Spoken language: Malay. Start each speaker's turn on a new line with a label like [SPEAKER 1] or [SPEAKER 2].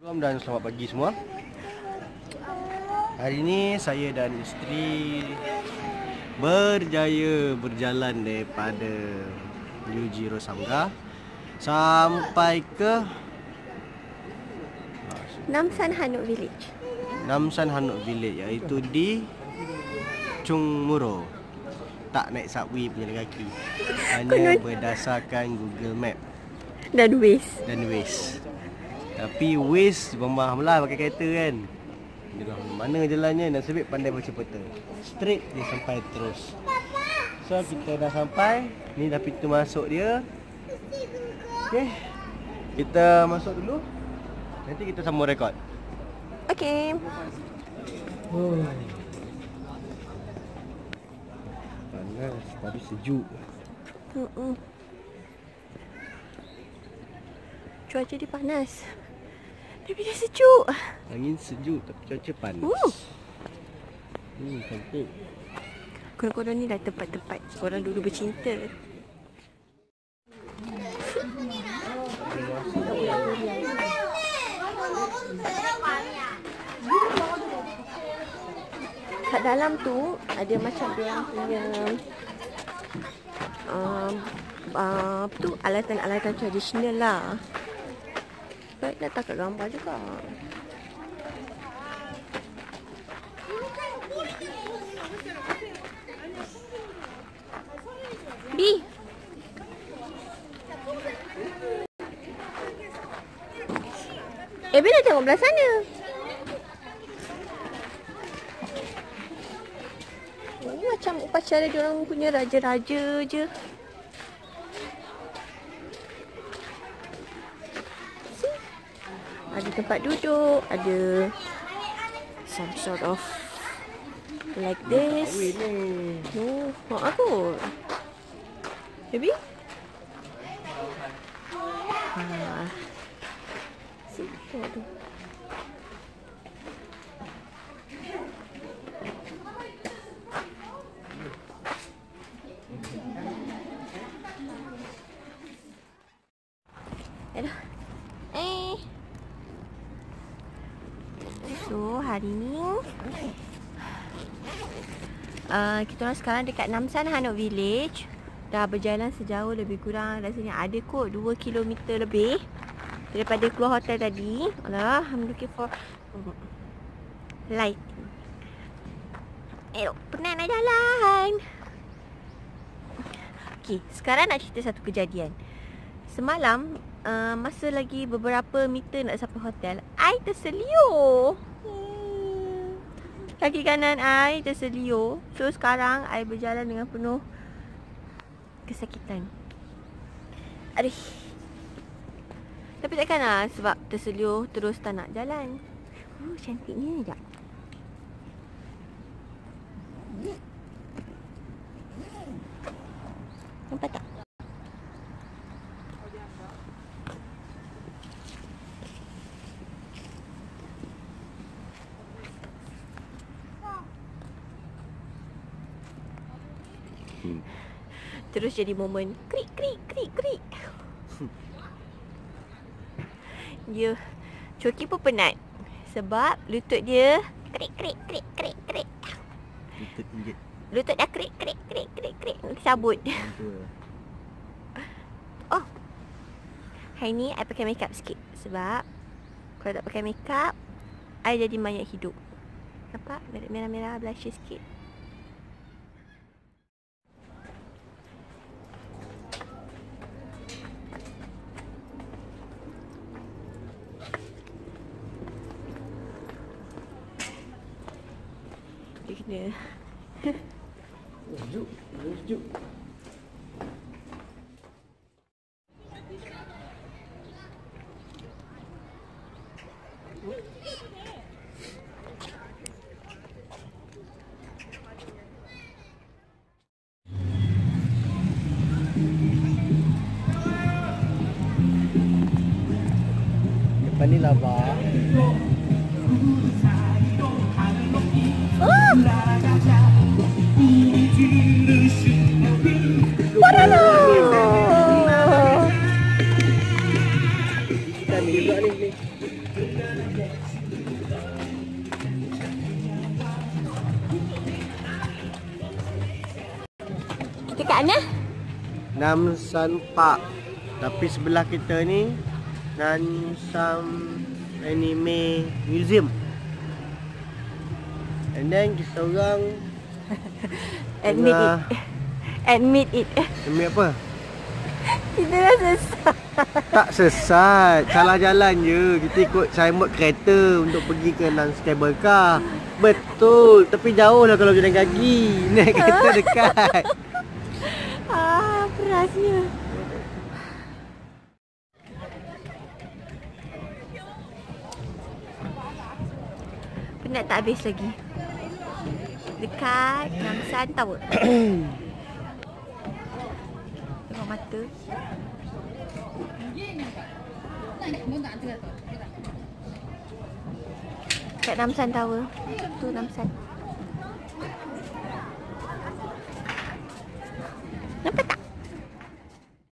[SPEAKER 1] Assalamualaikum dan selamat pagi semua. Hari ini saya dan isteri berjaya berjalan daripada Yuji Rosamga sampai ke
[SPEAKER 2] Namsan Hanok Village.
[SPEAKER 1] Namsan Hanok Village, iaitu di Chung Muro. Tak naik subway punya kaki. Hanya berdasarkan Google Map
[SPEAKER 2] Dan Waze.
[SPEAKER 1] Tapi Waze memang lah pakai kereta kan. Dia mana jalannya, nasib pandai baca peta. Straight dia sampai terus. So kita dah sampai. Ni dah pintu masuk dia. Okay, kita masuk dulu. Nanti kita sambung rekod.
[SPEAKER 2] Okay.
[SPEAKER 1] Panas tapi sejuk.
[SPEAKER 2] Cuaca dia panas, tapi dia sejuk.
[SPEAKER 1] Angin sejuk tapi cuaca panas. Cantik.
[SPEAKER 2] Korang-korang ni dah tempat-tempat korang dulu bercinta. Kat dalam tu ada macam dia punya apa tu, alatan-alatan tradisional lah. Baik nak tak gambar juga. Bi. Bila tengok belah sana. Ini macam upacara diorang punya raja-raja je. Ada tempat duduk, ada some sort of like this. No, mak aku. Baby? Siapa tu? So hari ni kita orang sekarang dekat Namsan Hanok Village. Dah berjalan sejauh lebih kurang rasanya ada kot 2 km lebih daripada keluar hotel tadi. Alah, I'm looking for light. Penat nak jalan. Okay, sekarang nak cerita satu kejadian. Semalam masa lagi beberapa meter nak sampai hotel, I terseliur. Kaki kanan I terseliur. So sekarang I berjalan dengan penuh kesakitan. Aduh. Tapi takkan lah sebab terseliur terus tak nak jalan. Cantiknya sekejap. Nampak tak? Terus jadi momen krik krik krik krik. Dia Coki pun penat sebab lutut dia krik krik krik krik krik. Lutut dah krik krik krik krik krik. Cabut. Oh, hari ni I pakai makeup sikit sebab kalau tak pakai makeup I jadi mayat hidup. Nampak merah-merah blusher sikit. Dia sejuk. Depan ni lava. Kita ni juga ni. Dekat mana?
[SPEAKER 1] Namsan Park. Tapi sebelah kita ni Namsan Anime Museum. And then kita orang
[SPEAKER 2] Admit it. Admit it.
[SPEAKER 1] Admit apa?
[SPEAKER 2] Kita dah sesat.
[SPEAKER 1] Tak sesat, salah jalan je. Kita ikut signboard kereta untuk pergi ke non-stable car. Betul, tapi jauh lah kalau jalan kaki. Naik kereta dekat.
[SPEAKER 2] Perasnya. Penat tak habis lagi. Dekat Namsan Tower. Tengok mata. Dekat Namsan Tower. Tu Namsan.